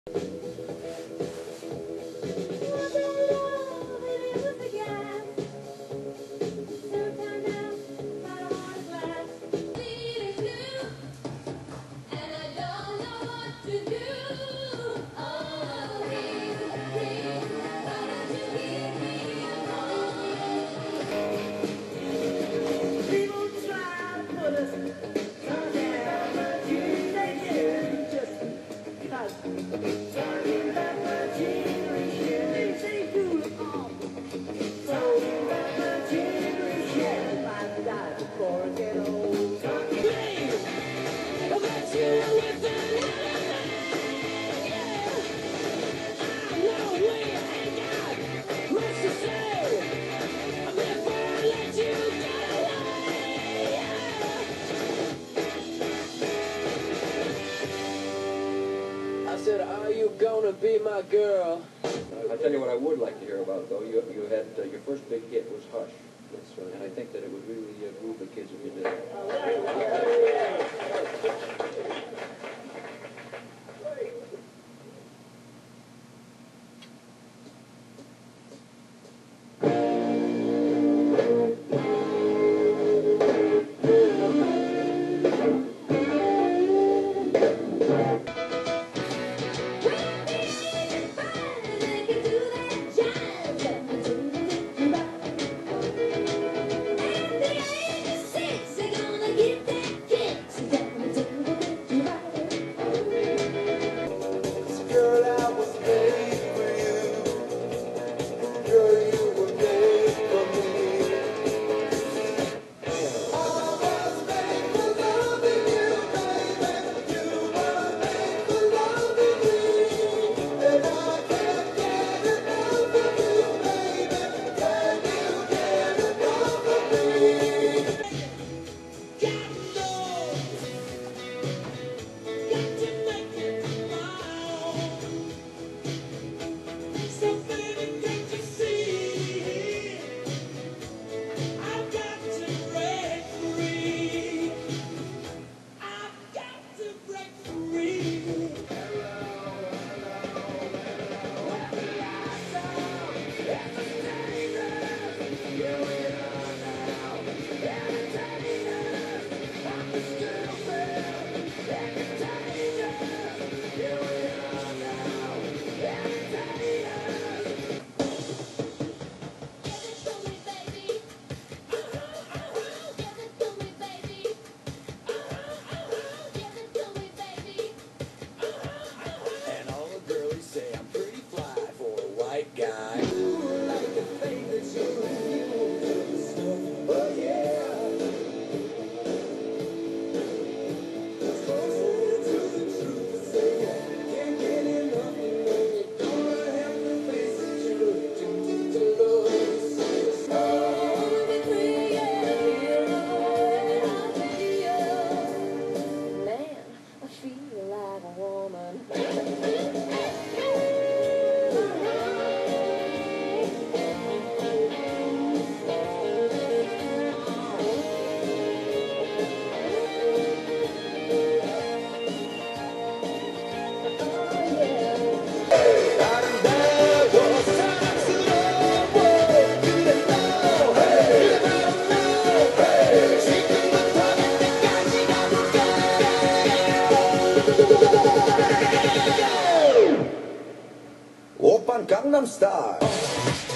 I said, are you gonna be my girl? I'll tell you what I would like to hear about, though. You had your first big hit was Hush. That's right. And I think that it would really groove the kids if you did that. Gangnam Style.